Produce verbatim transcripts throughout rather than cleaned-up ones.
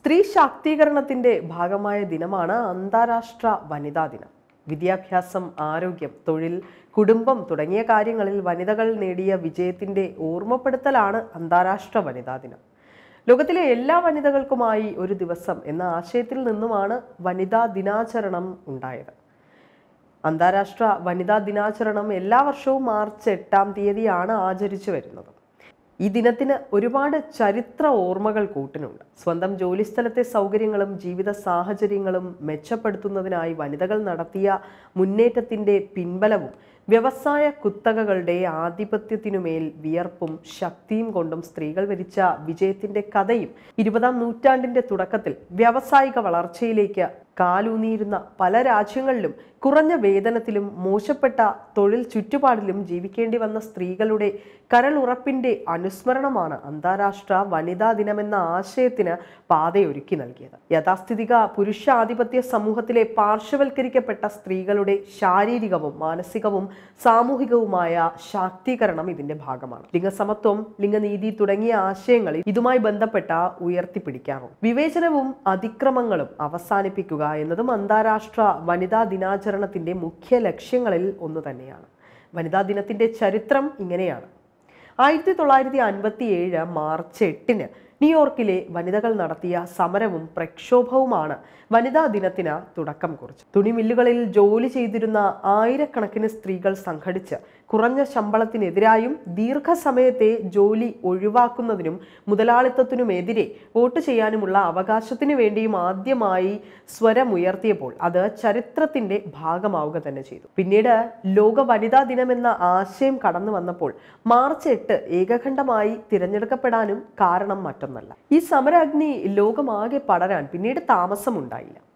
സ്ത്രീ ശാക്തീകരണത്തിന്റെ ഭാഗമായ ദിനമാണ് അന്താരാഷ്ട്ര വനിതാ ദിനം. വിദ്യാഭ്യാസം, ആരോഗ്യം, തൊഴിൽ, കുടുംബം തുടങ്ങിയ കാര്യങ്ങളിൽ വനിതകൾ നേടിയ വിജയത്തിന്റെ ഓർമ്മപ്പെടുത്തലാണ് അന്താരാഷ്ട്ര വനിതാ ദിനം. ലോകത്തിലെ എല്ലാ വനിതകൾക്കുമായി ഒരു ദിവസം എന്ന ആശയത്തിൽ നിന്നുമാണ് വനിതാ ദിനാചരണം ഉണ്ടായത്. അന്താരാഷ്ട്ര വനിതാ ദിനാചരണം എല്ലാ വർഷവും മാർച്ച് എട്ടാം തീയതിയാണ് ആചരിച്ചു വരുന്നത്. ഈ ദിനത്തിന് ഒരുപാട് ചരിത്ര ഓർമ്മകൾ കൂട്ടിനുണ്ട്. സ്വന്തം ജോലിസ്ഥലത്തെ സൗകര്യങ്ങളും ജീവിത സാഹചര്യങ്ങളും മെച്ചപ്പെടുത്തുന്നതിനായി വനിതകൾ നടത്തിയ മുന്നേറ്റത്തിന്റെ പിൻബലവും വ്യവസായ കുത്തകകളുടെ ആധിപത്യത്തിനുമേൽ വിയർപ്പും ശക്തിയും കൊണ്ടും സ്ത്രീകൾ വരിച്ച വിജയത്തിന്റെ കഥയും ഇരുപതാം നൂറ്റാണ്ടിന്റെ തുടക്കത്തിൽ വ്യാവസായിക വളർച്ചയിലേക്ക് കാലൂന്നിയിരുന്ന പല രാജ്യങ്ങളിലും കുറഞ്ഞ വേതനത്തിലും മോശപ്പെട്ട തൊഴിൽ ചുറ്റുപാടിലും ജീവിക്കേണ്ടി വന്ന സ്ത്രീകളുടെ കരളുറപ്പിന്റെ അനുസ്മരണമാണ് അന്താരാഷ്ട്ര വനിതാ ദിനമെന്ന ആശയത്തിന് പാതയൊരുക്കി നൽകിയത്. യാഥാസ്ഥിതിക പുരുഷാധിപത്യ സമൂഹത്തിലെ പാർശ്വവൽക്കരിക്കപ്പെട്ട സ്ത്രീകളുടെ ശാരീരികവും മാനസികവും സാമൂഹികവുമായ ശാക്തീകരണം ഇതിന്റെ ഭാഗമാണ്. ലിംഗസമത്വം, ലിംഗനീതി തുടങ്ങിയ ആശയങ്ങൾ ഇതുമായി ബന്ധപ്പെട്ട ഉയർത്തിപ്പിടിക്കാറുണ്ട്. വിവേചനവും അതിക്രമങ്ങളും അവസാനിപ്പിക്കുക എന്നതും അന്താരാഷ്ട്ര വനിതാ ദിനാചരണത്തിന്റെ മുഖ്യ ലക്ഷ്യങ്ങളിൽ ഒന്ന് തന്നെയാണ്. വനിതാ ദിനത്തിന്റെ ചരിത്രം ഇങ്ങനെയാണ്. ആയിരത്തി തൊള്ളായിരത്തി അൻപത്തി ഏഴ് മാർച്ച് എട്ടിന് ന്യൂയോർക്കിലെ വനിതകൾ നടത്തിയ സമരവും പ്രക്ഷോഭവുമാണ് വനിതാ ദിനത്തിന് തുടക്കം കുറിച്ചത്. തുണിമില്ലുകളിൽ ജോലി ചെയ്തിരുന്ന ആയിരക്കണക്കിന് സ്ത്രീകൾ സംഘടിച്ച് കുറഞ്ഞ ശമ്പളത്തിനെതിരായും ദീർഘസമയത്തെ ജോലി ഒഴിവാക്കുന്നതിനും മുതലാളിത്തത്തിനുമെതിരെ വോട്ട് ചെയ്യാനുമുള്ള അവകാശത്തിനു വേണ്ടിയും ആദ്യമായി സ്വരമുയർത്തിയപ്പോൾ അത് ചരിത്രത്തിന്റെ ഭാഗമാവുക തന്നെ ചെയ്തു. പിന്നീട് ലോക വനിതാ ദിനമെന്ന ആശയം കടന്നു വന്നപ്പോൾ മാർച്ച് എട്ട് ഏകഖണ്ഡമായി തിരഞ്ഞെടുക്കപ്പെടാനും കാരണം മറ്റൊന്നല്ല. ഈ സമരാഗ്നി ലോകമാകെ പടരാൻ പിന്നീട് താമസമുണ്ടായില്ല.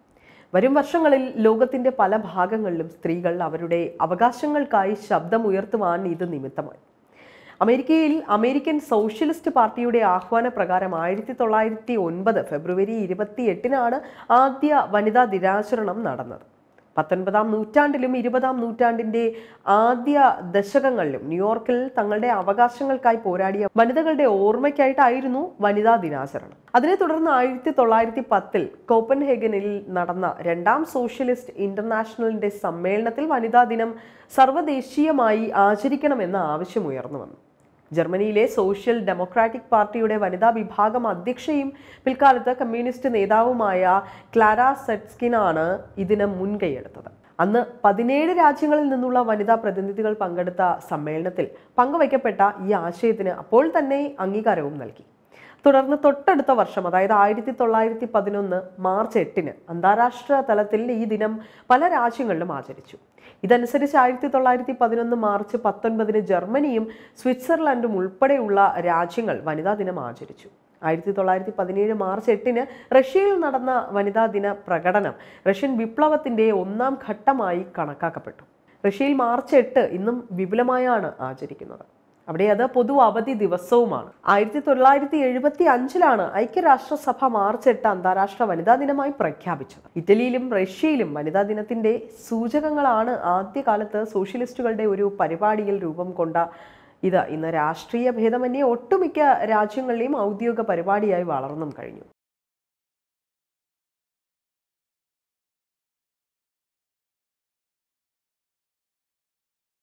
വരും വർഷങ്ങളിൽ ലോകത്തിന്റെ പല ഭാഗങ്ങളിലും സ്ത്രീകൾ അവരുടെ അവകാശങ്ങൾക്കായി ശബ്ദമുയർത്തുവാൻ ഇത് നിമിത്തമായി. അമേരിക്കയിൽ അമേരിക്കൻ സോഷ്യലിസ്റ്റ് പാർട്ടിയുടെ ആഹ്വാന പ്രകാരം ആയിരത്തി തൊള്ളായിരത്തി ഒൻപത് ഫെബ്രുവരി ഇരുപത്തി എട്ടിനാണ് ആദ്യ വനിതാ ദിനാചരണം നടന്നത്. പത്തൊൻപതാം നൂറ്റാണ്ടിലും ഇരുപതാം നൂറ്റാണ്ടിന്റെ ആദ്യ ദശകങ്ങളിലും ന്യൂയോർക്കിൽ തങ്ങളുടെ അവകാശങ്ങൾക്കായി പോരാടിയ വനിതകളുടെ ഓർമ്മയ്ക്കായിട്ടായിരുന്നു വനിതാ ദിനാചരണം. അതിനെ തുടർന്ന് ആയിരത്തി തൊള്ളായിരത്തി പത്തിൽ കോപ്പൻഹേഗനിൽ നടന്ന രണ്ടാം സോഷ്യലിസ്റ്റ് ഇന്റർനാഷണലിന്റെ സമ്മേളനത്തിൽ വനിതാ ദിനം സർവ്വദേശീയമായി ആചരിക്കണമെന്ന ആവശ്യം ഉയർന്നു വന്നു. ജർമ്മനിയിലെ സോഷ്യൽ ഡെമോക്രാറ്റിക് പാർട്ടിയുടെ വനിതാ വിഭാഗം അധ്യക്ഷയും പിൽക്കാലത്ത് കമ്മ്യൂണിസ്റ്റ് നേതാവുമായ ക്ലാര സെറ്റ്സ്കിനാണ് ഇതിന് മുൻകൈയെടുത്തത്. അന്ന് പതിനേഴ് രാജ്യങ്ങളിൽ നിന്നുള്ള വനിതാ പ്രതിനിധികൾ പങ്കെടുത്ത സമ്മേളനത്തിൽ പങ്കുവയ്ക്കപ്പെട്ട ഈ ആശയത്തിന് അപ്പോൾ തന്നെ അംഗീകാരവും നൽകി. തുടർന്ന് തൊട്ടടുത്ത വർഷം, അതായത് ആയിരത്തി തൊള്ളായിരത്തി പതിനൊന്ന് മാർച്ച് എട്ടിന് അന്താരാഷ്ട്ര തലത്തിൽ ഈ ദിനം പല രാജ്യങ്ങളിലും ആചരിച്ചു. ഇതനുസരിച്ച് ആയിരത്തി തൊള്ളായിരത്തി പതിനൊന്ന് മാർച്ച് പത്തൊൻപതിന് ജർമ്മനിയും സ്വിറ്റ്സർലൻഡും ഉൾപ്പെടെയുള്ള രാജ്യങ്ങൾ വനിതാ ദിനം ആചരിച്ചു. ആയിരത്തി തൊള്ളായിരത്തി പതിനേഴ് മാർച്ച് എട്ടിന് റഷ്യയിൽ നടന്ന വനിതാ ദിന പ്രകടനം റഷ്യൻ വിപ്ലവത്തിന്റെ ഒന്നാം ഘട്ടമായി കണക്കാക്കപ്പെട്ടു. റഷ്യയിൽ മാർച്ച് എട്ട് ഇന്നും വിപുലമായാണ് ആചരിക്കുന്നത്. അവിടെ അത് പൊതു അവധി ദിവസവുമാണ്. ആയിരത്തി തൊള്ളായിരത്തി എഴുപത്തി അഞ്ചിലാണ് ഐക്യരാഷ്ട്രസഭ മാർച്ച് എട്ട് അന്താരാഷ്ട്ര വനിതാ ദിനമായി പ്രഖ്യാപിച്ചത്. ഇറ്റലിയിലും റഷ്യയിലും വനിതാ ദിനത്തിന്റെ സൂചകങ്ങളാണ് ആദ്യകാലത്ത് സോഷ്യലിസ്റ്റുകളുടെ ഒരു പരിപാടിയിൽ രൂപം കൊണ്ട ഇത് ഇന്ന് രാഷ്ട്രീയ ഭേദമന്യേ ഒട്ടുമിക്ക രാജ്യങ്ങളിലെയും ഔദ്യോഗിക പരിപാടിയായി വളർന്നും കഴിഞ്ഞു.